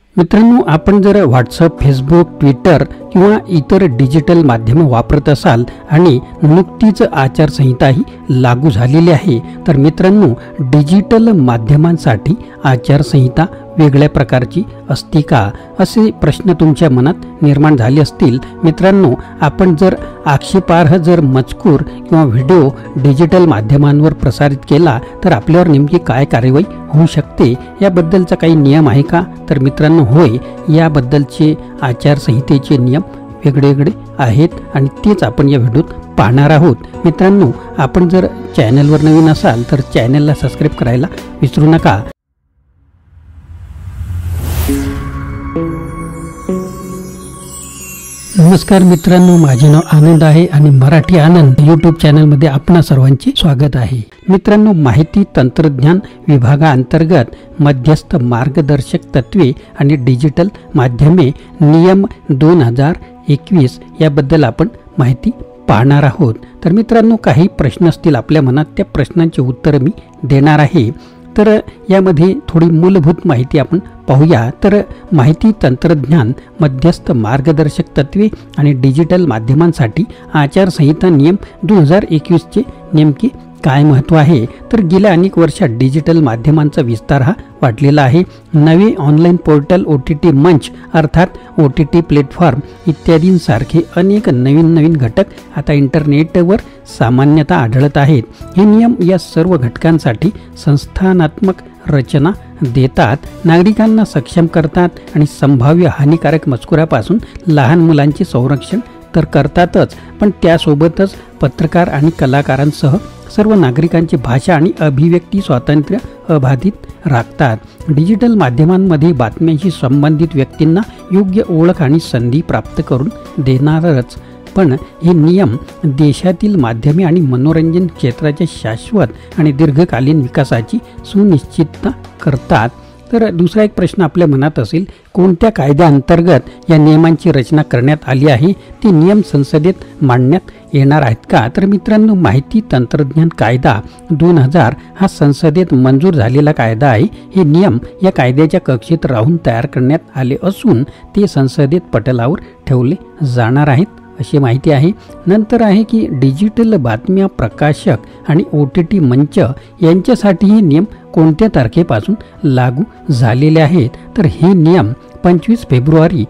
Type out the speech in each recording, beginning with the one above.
मित्रांनो, आपण जर व्हॉट्सअप, फेसबुक, ट्विटर किंवा इतर डिजिटल माध्यमे वापरत असाल आणि नुकतीच आचारसंहिताही लागू झालेली आहे, तर मित्रांनो, डिजिटल माध्यमांसाठी आचारसंहिता वेगळ्या प्रकारची असते का, असे प्रश्न तुमच्या मनात निर्माण झाले असतील. मित्रांनो, आपण जर आक्षेपार्ह मजकूर किंवा व्हिडिओ डिजिटल माध्यमांवर प्रसारित केला तर आपल्यावर नेमकी काय कार्यवाही होऊ शकते, याबद्दलचा काही नियम आहे का? तर मित्रांनो, होय, याबद्दलचे आचारसंहितेचे नियम वेगळे आहेत आणि तेच आपण या व्हिडिओत पाहणार आहोत. मित्रांनो, आपण जर चॅनलवर नवीन असाल तर चॅनलला सबस्क्राईब करायला विसरू नका. नमस्कार मित्रांनो, माझे नाव आनंद आहे आणि मराठी आनंद यूट्यूब चॅनलमध्ये आपणा सर्वांचे स्वागत आहे. मित्रांनो, माहिती तंत्रज्ञान विभागाअंतर्गत मध्यस्थ मार्गदर्शक तत्वे आणि डिजिटल माध्यमे नियम 2021 याबद्दल आपण माहिती पाहणार आहोत. तर मित्रांनो, काही प्रश्न असतील आपल्या मनात, त्या प्रश्नांची उत्तर मी देणार आहे. तर यामध्ये थोडी मूलभूत माहिती आपण पाहूया. तर माहिती तंत्रज्ञान मध्यस्थ मार्गदर्शक तत्वे आणि डिजिटल माध्यमांसाठी आचारसंहिता नियम 2021चे नेमके काय महत्त्व आहे? तर गेल्या अनेक वर्षात डिजिटल माध्यमांचा विस्तार हा वाढलेला आहे. नवे ऑनलाईन पोर्टल, OTT मंच अर्थात OTT प्लॅटफॉर्म इत्यादींसारखे अनेक नवीन घटक आता इंटरनेटवर सामान्यतः आढळत आहेत. हे नियम या सर्व घटकांसाठी संस्थानात्मक रचना देतात, नागरिकांना सक्षम करतात आणि संभाव्य हानिकारक मजकुरापासून लहान मुलांचे संरक्षण तर करतातच, पण त्यासोबतच पत्रकार आणि कलाकारांसह सर्व नागरिकांची भाषा आणि अभिव्यक्ती स्वातंत्र्य अबाधित राखतात. डिजिटल माध्यमांमध्ये बातम्यांशी संबंधित व्यक्तींना योग्य ओळख आणि संधी प्राप्त करून देणारच, पण हे नियम देशातील माध्यमे आणि मनोरंजन क्षेत्राच्या शाश्वत आणि दीर्घकालीन विकासाची सुनिश्चितता करतात. तर दुसरा एक प्रश्न आपल्या मनात असेल, कोणत्या कायद्याअंतर्गत या नियमांची रचना करण्यात आली आहे? ते नियम संसदेत मांडण्यात येणार आहेत का? तर मित्रांनो, माहिती तंत्रज्ञान कायदा 2000 हा संसदेत मंजूर झालेला कायदा आहे. हे नियम या कायद्याच्या कक्षेत राहून तयार करण्यात आले असून ते संसदेत पटलावर ठेवले जाणार आहेत, अशी माहिती आहे. नंतर आहे की डिजिटल बातम्या प्रकाशक आणि OTT मंच यांच्यासाठी हे नियम कोणत्या तारखेपासून लागू झालेले आहेत? तर हे नियम 25 फेब्रुवारी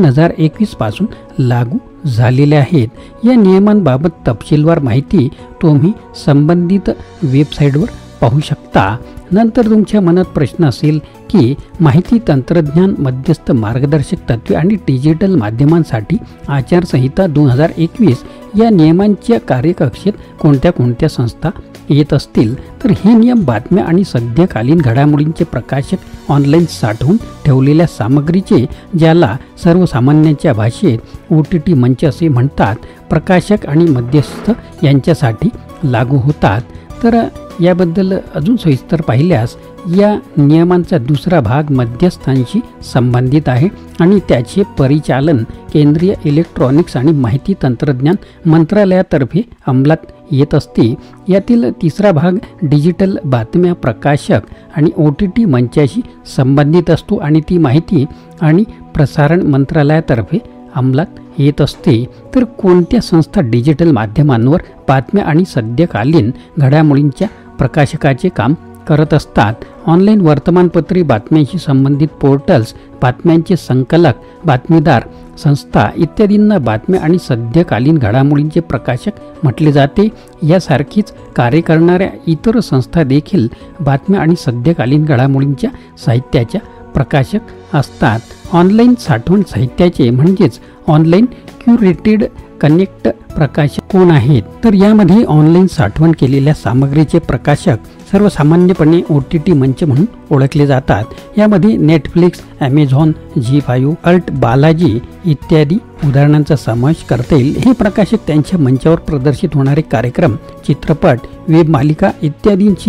2021 पासून लागू झालेले आहेत. या नियमांबाबत तपशीलवार माहिती तुम्ही संबंधित वेबसाईटवर पाहू शकता. नंतर तुमच्या मनात प्रश्न असेल की माहिती तंत्रज्ञान मध्यस्थ मार्गदर्शक तत्वे आणि डिजिटल माध्यमांसाठी आचारसंहिता 2021 या नियमांच्या कार्यकक्षेत कोणत्या संस्था येत असतील? तर हे नियम बातम्या आणि सद्यकालीन घडामोडींचे प्रकाशक, ऑनलाईन साठवून ठेवलेल्या सामग्रीचे, ज्याला सर्वसामान्यांच्या भाषेत OTT मंच असे म्हणतात, प्रकाशक आणि मध्यस्थ यांच्यासाठी लागू होतात. तर याबद्दल अजून सविस्तर पाहिल्यास या नियमांचा दुसरा भाग मध्यस्थांशी संबंधित आहे आणि त्याचे परिचालन केंद्रीय इलेक्ट्रॉनिक्स आणि माहिती तंत्रज्ञान मंत्रालयातर्फे अंमलात येत असते. यातील तिसरा भाग डिजिटल बातम्या प्रकाशक आणि OTT मंचाशी संबंधित असतो आणि ती माहिती आणि प्रसारण मंत्रालयातर्फे अंमलात येत असते. तर कोणत्या संस्था डिजिटल माध्यमांवर बातम्या आणि सद्यकालीन घडामोडींच्या प्रकाशकाचे काम करत असतात? ऑनलाईन वर्तमानपत्रे, बातम्यांशी संबंधित पोर्टल्स, बातम्यांचे संकलक, बातमीदार संस्था इत्यादींना बातम्या आणि सद्यकालीन घडामोडींचे प्रकाशक म्हटले जाते. यासारखीच कार्य करणाऱ्या इतर संस्था देखील बातम्या आणि सद्यकालीन घडामोडींच्या साहित्याच्या प्रकाशक असतात. ऑनलाईन साठवण साहित्याचे म्हणजेच ऑनलाईन क्युरेटेड कनेक्ट प्रकाशक कोण आहेत? तर यामध्ये ऑनलाईन साठवण केलेल्या सामग्रीचे प्रकाशक सर्वसामान्यपणे OTT मंच म्हणून ओळखले जातात. यामध्ये नेटफ्लिक्स, ॲमेझॉन, झी5, अल्ट बालाजी इत्यादी उदाहरणांचा समावेश करता येईल. हे प्रकाशक त्यांच्या मंचावर प्रदर्शित होणारे कार्यक्रम, चित्रपट, वेब मालिका इत्यादींचे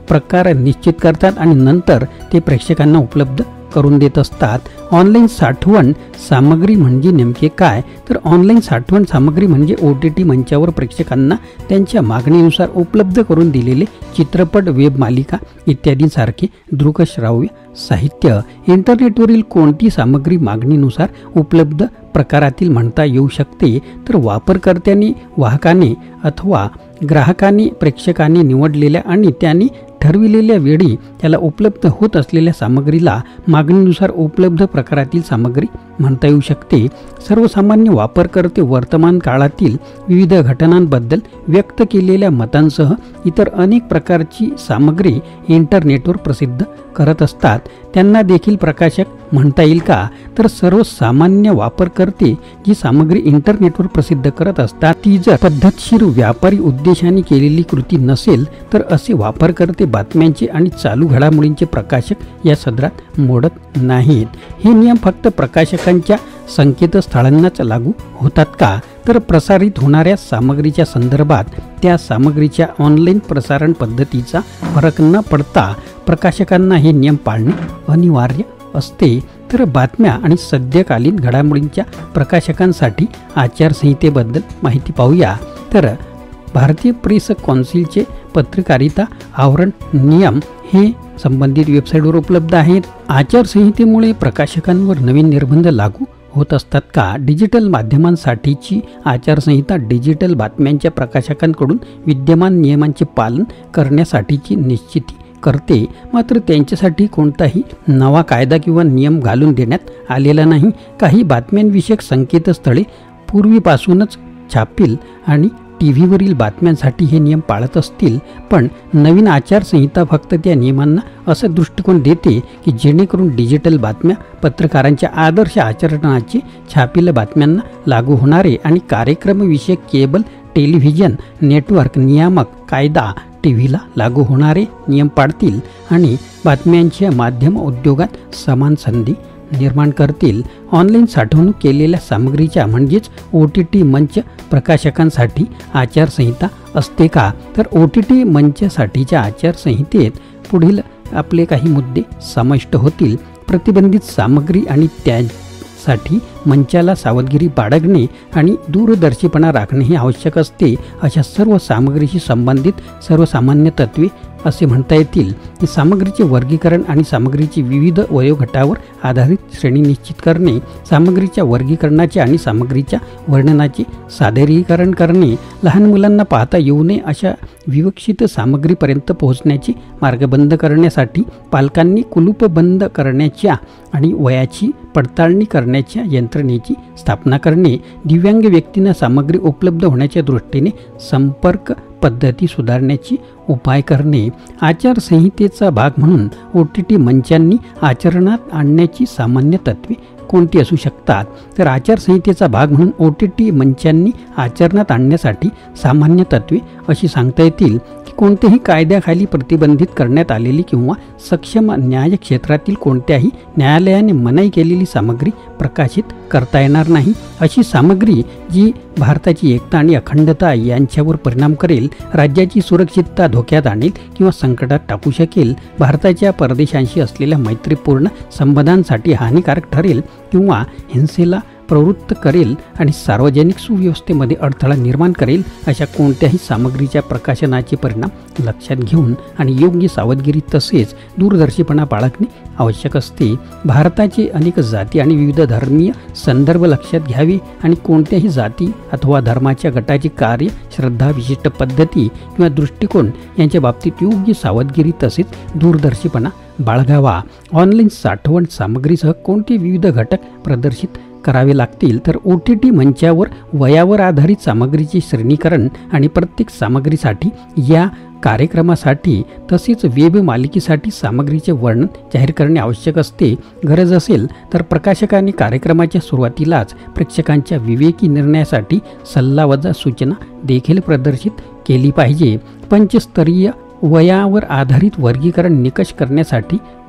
प्रकार निश्चित करतात आणि नंतर ते प्रेक्षकांना उपलब्ध करून देत असतात. ऑनलाईन साठवण सामग्री म्हणजे नेमके काय? तर ऑनलाईन साठवण सामग्री म्हणजे OTT मंचावर प्रेक्षकांना त्यांच्या मागणीनुसार उपलब्ध करून दिलेले चित्रपट, वेब मालिका इत्यादींसारखे दृकश्राव्य साहित्य. इंटरनेटवरील कोणती सामग्री मागणीनुसार उपलब्ध प्रकारातील म्हणता येऊ शकते? तर वापरकर्त्याने, वाहकाने अथवा ग्राहकाने, प्रेक्षकाने निवडलेल्या आणि त्याने ठरविलेल्या वेळी त्याला उपलब्ध होत असलेल्या सामग्रीला मागणीनुसार उपलब्ध प्रकारातील सामग्री म्हणता येऊ शकते. सर्वसामान्य वापरकर्ते वर्तमान काळातील विविध घटनांबद्दल व्यक्त केलेल्या मतांसह इतर अनेक प्रकारची सामग्री इंटरनेटवर प्रसिद्ध करत असतात. त्यांना देखील प्रकाशक म्हणता येईल का? तर सर्वसामान्य वापरकर्ते जी सामग्री इंटरनेटवर प्रसिद्ध करत असतात ती जर पद्धतशीर व्यापारी उद्देशाने केलेली कृती नसेल तर असे वापरकर्ते बातम्यांचे आणि चालू घडामोडींचे प्रकाशक या सदरात मोडत नाहीत. हे नियम फक्त प्रकाशकांच्या संकेतस्थळांनाच लागू होतात का? तर प्रसारित होणाऱ्या सामग्रीच्या संदर्भात त्या सामग्रीच्या ऑनलाईन प्रसारण पद्धतीचा फरक न पडता प्रकाशकांना हे नियम पाळणे अनिवार्य असते. तर बातम्या आणि सद्यकालीन घडामोडींच्या प्रकाशकांसाठी आचारसंहितेबद्दल माहिती पाहूया. तर भारतीय प्रेस कौन्सिलचे पत्रकारिता आवरण नियम हे संबंधित वेबसाईटवर उपलब्ध आहेत. आचारसंहितेमुळे प्रकाशकांवर नवीन निर्बंध लागू होत असतात का? डिजिटल माध्यमांसाठीची आचारसंहिता डिजिटल बातम्यांच्या प्रकाशकांकडून विद्यमान नियमांचे पालन करण्यासाठीची निश्चिती करते. मात्र त्यांच्यासाठी कोणताही नवा कायदा किंवा नियम घालून देण्यात आलेला नाही. काही बातम्यांविषयक संकेतस्थळे पूर्वीपासूनच छापील आणि TV-वरील बातम्यांसाठी हे नियम पाळत असतील, पण नवीन आचारसंहिता फक्त त्या नियमांना असा दृष्टिकोन देते की जेणेकरून डिजिटल बातम्या प्रकारांच्या आदर्श आचरणाचे छापील बातम्यांना लागू होणारे आणि कार्यक्रमविषयक केबल टेलिव्हिजन नेटवर्क नियामक कायदा TV-ला लागू होणारे नियम पाळतील आणि बातम्यांच्या माध्यम उद्योगात समान संधी निर्माण करतील. ऑनलाईन साठवणूक केलेल्या सामग्रीच्या म्हणजेच OTT मंच प्रकाशकांसाठी आचारसंहिता असते का? तर OTT मंचासाठीच्या आचारसंहितेत पुढील आपले काही मुद्दे समाविष्ट होतील. प्रतिबंधित सामग्री आणि त्यासाठी मंचाला सावधगिरी बाळगणे आणि दूरदर्शीपणा राखणे हे आवश्यक असते. अशा सर्व सामग्रीशी संबंधित सर्वसामान्य तत्त्वे असे म्हणता येतील की सामग्रीचे वर्गीकरण आणि सामग्रीची विविध वयोगटावर आधारित श्रेणी निश्चित करणे, सामग्रीच्या वर्गीकरणाचे आणि सामग्रीच्या वर्णनाचे सादरीकरण करणे, लहान मुलांना पाहता येऊ नये अशा विवक्षित सामग्रीपर्यंत पोहोचण्याचे मार्ग बंद करण्यासाठी पालकांनी कुलूप बंद करण्याच्या आणि वयाची पडताळणी करण्याच्या यंत्रणेची स्थापना करणे, दिव्यांग व्यक्तींना सामग्री उपलब्ध होण्याच्या दृष्टीने संपर्क पद्धती सुधारण्याची उपाय करणे. आचारसंहितेचा भाग म्हणून OTT मंचांनी आचरणात आणण्याची सामान्य तत्त्वे कोणती असू शकतात? तर आचारसंहितेचा भाग म्हणून OTT मंचांनी आचरणात आणण्यासाठी सामान्य तत्त्वे अशी सांगता येतील की कोणत्याही कायद्याखाली प्रतिबंधित करण्यात आलेली किंवा सक्षम न्याय क्षेत्रातील कोणत्याही न्यायालयाने मनाई केलेली सामग्री प्रकाशित करता येणार नाही. अशी सामग्री जी भारताची एकता आणि अखंडता यांच्यावर परिणाम करेल, राज्याची सुरक्षितता धोक्यात आणेल किंवा संकटात टाकू शकेल, भारताच्या परदेशांशी असलेल्या मैत्रीपूर्ण संबंधांसाठी हानिकारक ठरेल किंवा हिंसेला प्रवृत्त करेल आणि सार्वजनिक सुव्यवस्थेमध्ये अडथळा निर्माण करेल अशा कोणत्याही सामग्रीच्या प्रकाशनाचे परिणाम लक्षात घेऊन आणि योग्य सावधगिरी तसेच दूरदर्शीपणा बाळगणे आवश्यक असते. भारताचे अनेक जाती आणि विविध धर्मीय संदर्भ लक्षात घ्यावे आणि कोणत्याही जाती अथवा धर्माच्या गटाची कार्य, श्रद्धा, विशिष्ट पद्धती किंवा दृष्टिकोन यांच्या बाबतीत योग्य सावधगिरी तसेच दूरदर्शीपणा बाळगावा. ऑनलाईन साठवण सामग्रीसह कोणते विविध घटक प्रदर्शित करावे लागतील? तर OTT मंचावर वयावर आधारित सामग्रीचे श्रेणीकरण आणि प्रत्येक सामग्रीसाठी या कार्यक्रमासाठी तसेच वेब मालिकेसाठी सामग्रीचे वर्णन जाहीर करणे आवश्यक असते. गरज असेल तर प्रकाशकाने कार्यक्रमाच्या सुरुवातीलाच प्रेक्षकांच्या विवेकी निर्णयासाठी सल्लावजा सूचना देखील प्रदर्शित केली पाहिजे. पंचस्तरीय वयावर आधारित वर्गीकरण निकष करण्यासाठी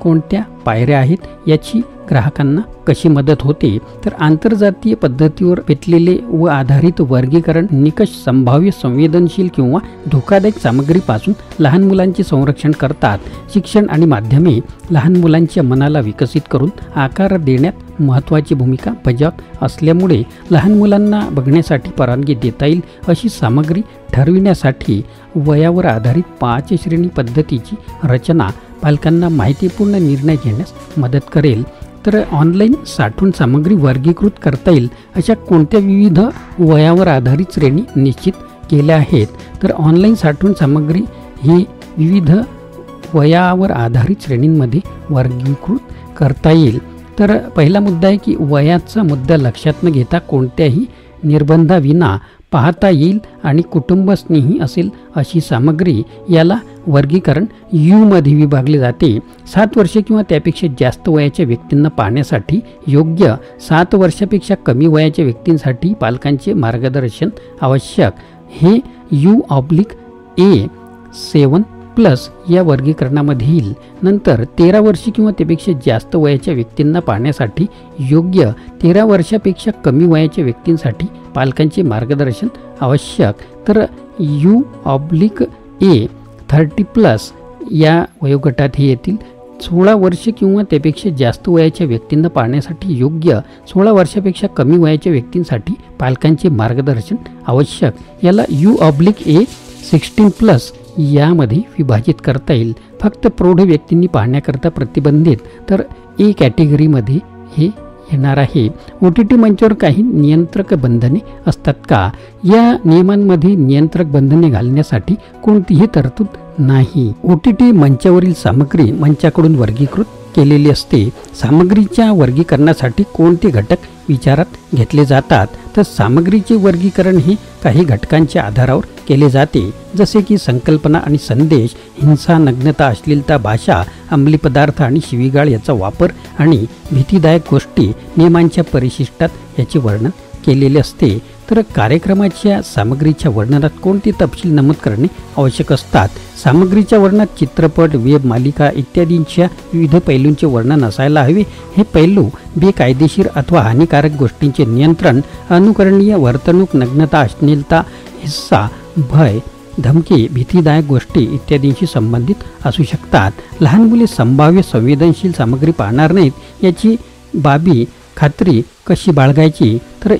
कोणत्या पायऱ्या आहेत याची ग्राहकांना कशी मदत होते, तर आंतरजातीय पद्धतीवर पेटलेले व आधारित वर्गीकरण निकष संभाव्य संवेदनशील किंवा धोकादायक सामग्रीपासून लहान मुलांचे संरक्षण करतात. शिक्षण आणि माध्यमे लहान मुलांच्या मनाला विकसित करून आकार देण्यात महत्त्वाची भूमिका बजावत असल्यामुळे लहान मुलांना बघण्यासाठी परवानगी देता येईल अशी सामग्री ठरविण्यासाठी वयावर आधारित 5 श्रेणी पद्धतीची रचना पालकांना माहितीपूर्ण निर्णय घेण्यास मदत करेल. तर ऑनलाईन साठवण सामग्री वर्गीकृत करता येईल अशा कोणत्या विविध वयावर आधारित श्रेणी निश्चित केल्या आहेत. तर ऑनलाईन साठवण सामग्री ही विविध वयावर आधारित श्रेणींमध्ये वर्गीकृत करता येईल. तर पहिला मुद्दा आहे की वयाचा मुद्दा लक्षात न घेता कोणत्याही निर्बंधाविना पाहता येईल आणि कुटुंबस्नेही असेल अशी सामग्री याला वर्गीकरण यू मध्ये विभागले जाते. 7 वर्षे किंवा त्यापेक्षा जास्त वयाच्या व्यक्तींना पाहण्यासाठी योग्य, 7 वर्षापेक्षा कमी वयाच्या व्यक्तींसाठी पालकांचे मार्गदर्शन आवश्यक हे U/A7+ या वर्गीकरणामध्ये येईल. नंतर 13 वर्षे किंवा त्यापेक्षा जास्त वयाच्या व्यक्तींना पाहण्यासाठी योग्य, 13 वर्षापेक्षा कमी वयाच्या व्यक्तींसाठी पालकांचे मार्गदर्शन आवश्यक तर U/A30+ या वयोगटात हे येतील. 16 वर्षे किंवा त्यापेक्षा जास्त वयाच्या व्यक्तींना पाहण्यासाठी योग्य, 16 वर्षापेक्षा कमी वयाच्या व्यक्तींसाठी पालकांचे मार्गदर्शन आवश्यक याला U/A16+ यामध्ये विभाजित करता येईल. फक्त प्रौढ व्यक्तींनी पाहण्याकरता प्रतिबंधित तर ए कॅटेगरीमध्ये हे येणार आहे. OTT मंचावर काही नियंत्रक बंधने असतात का? या नियमांमध्ये नियंत्रक बंधने घालण्यासाठी कोणतीही तरतूद नाही. OTT मंचावरील सामग्री मंचाकडून वर्गीकृत केलेली असते. सामग्रीच्या वर्गीकरणासाठी कोणते घटक विचारात घेतले जातात तर सामग्रीचे वर्गीकरण हे काही घटकांच्या आधारावर केले जाते, जसे की संकल्पना आणि संदेश, हिंसा, नग्नता, अश्लीलता, भाषा, अंमली पदार्थ आणि शिवीगाळ याचा वापर आणि भीतीदायक गोष्टी नियमांच्या परिशिष्टात याचे वर्णन केलेले असते. तर कार्यक्रमाच्या सामग्रीच्या वर्णनात कोणते तपशील नमूद करणे आवश्यक असतात. सामग्रीच्या वर्णनात चित्रपट, वेब मालिका इत्यादींच्या विविध पैलूंचे वर्णन असायला हवे. हे पैलू बेकायदेशीर अथवा हानिकारक गोष्टींचे नियंत्रण, अनुकरणीय वर्तणूक, नग्नता, अश्लीलता, हिंसा, भय, धमकी, भीतीदायक गोष्टी इत्यादींशी संबंधित असू शकतात. लहान मुले संभाव्य संवेदनशील सामग्री पाहणार नाहीत याची बाबी खात्री कशी बाळगायची तर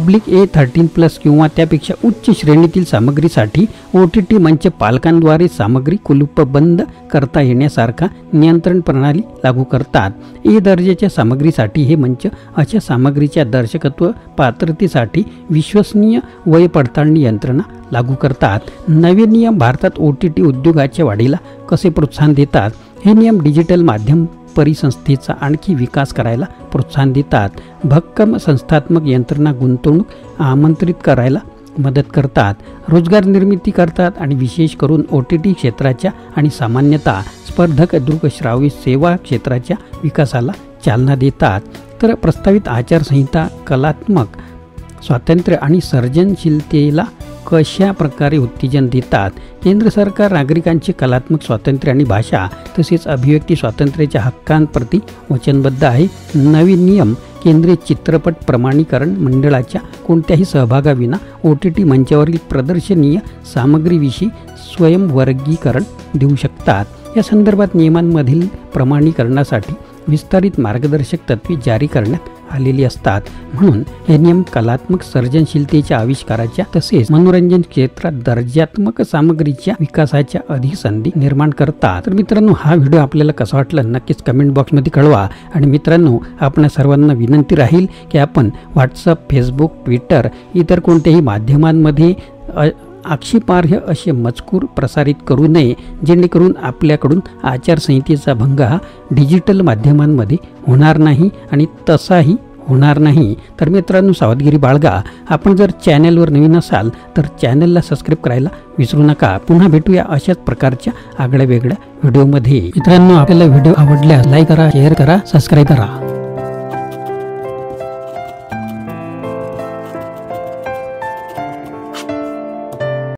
U/A13+ किंवा त्यापेक्षा उच्च श्रेणीतील सामग्रीसाठी OTT मंच पालकांद्वारे सामग्री कुलूपबंद करता येण्यासारखा नियंत्रण प्रणाली लागू करतात. ए दर्जाच्या सामग्रीसाठी हे मंच अशा सामग्रीच्या दर्शकत्व पात्रतेसाठी विश्वसनीय वय पडताळणी यंत्रणा लागू करतात. नवे नियम भारतात OTT उद्योगाच्या वाढीला कसे प्रोत्साहन देतात? हे नियम डिजिटल माध्यम परिसंस्थेचा आणखी विकास करायला प्रोत्साहन देतात. भक्कम संस्थात्मक यंत्रणा गुंतवणूक आमंत्रित करायला मदत करतात. रोजगार निर्मिती करतात आणि विशेष करून OTT क्षेत्राच्या आणि सामान्यतः स्पर्धक दृकश्राव्य सेवा क्षेत्राच्या विकासाला चालना देतात. तर प्रस्तावित आचारसंहिता कलात्मक स्वातंत्र्य आणि सर्जनशीलतेला कशा प्रकारे उत्तेजन देतात? केंद्र सरकार नागरिकांचे कलात्मक स्वातंत्र्य आणि भाषा तसेच अभिव्यक्ती स्वातंत्र्याच्या हक्कांप्रती वचनबद्ध आहे. नवीन नियम केंद्रीय चित्रपट प्रमाणीकरण मंडळाच्या कोणत्याही सहभागाविना OTT मंचावरील प्रदर्शनीय सामग्रीविषयी स्वयंवर्गीकरण देऊ शकतात. या संदर्भात नियमांमधील प्रमाणीकरणासाठी विस्तारित मार्गदर्शक तत्त्वे जारी करण्यात आलेली असतात. म्हणून हे नियम कलात्मक सर्जनशीलतेच्या आविष्काराच्या तसेच मनोरंजन क्षेत्रात दर्जात्मक सामग्रीच्या विकासाच्या अधिक संधी निर्माण करतात. तर मित्रांनो, हा व्हिडिओ आपल्याला कसा वाटला नक्कीच कमेंट बॉक्समध्ये कळवा. आणि मित्रांनो, आपणा सर्वांना विनंती राहील की आपण व्हॉट्सअप, फेसबुक, ट्विटर इतर कोणत्याही माध्यमांमध्ये आक्षेपार्ह असे मजकूर प्रसारित करू नये, जेणेकरून आपल्याकडून आचारसंहितेचा भंग हा डिजिटल माध्यमांमध्ये होणार नाही आणि तसाही होणार नाही. तर मित्रांनो, सावधगिरी बाळगा. आपण जर चॅनलवर नवीन असाल तर चॅनलला सबस्क्राईब करायला विसरू नका. पुन्हा भेटूया अशाच प्रकारच्या आगळ्या वेगळ्या व्हिडिओमध्ये. मित्रांनो, आपल्याला व्हिडिओ आवडल्यास लाईक करा, शेअर करा, सबस्क्राईब करा.